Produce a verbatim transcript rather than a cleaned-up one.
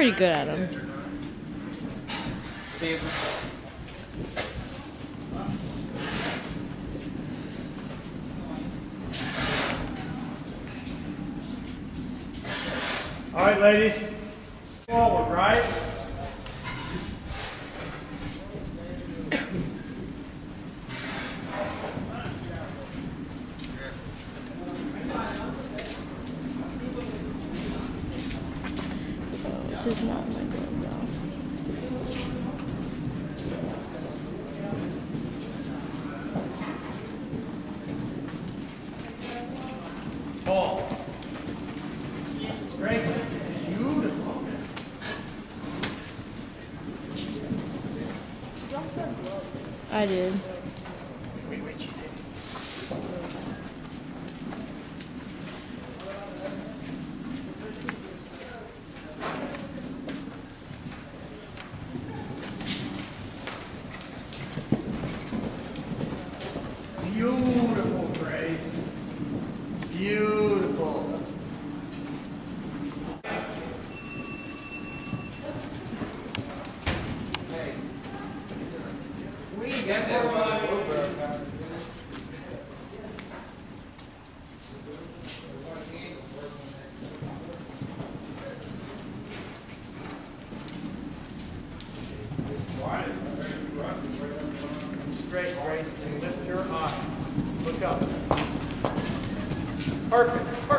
pretty good at them. All right, ladies. Forward, right? Oh, just not my good though. Tall. Straight. Beautiful. I did. Wait, wait, she did. Beautiful, Grace. Beautiful. We get that Straight, Grace. Lift your eye. Look up. Perfect. Perfect.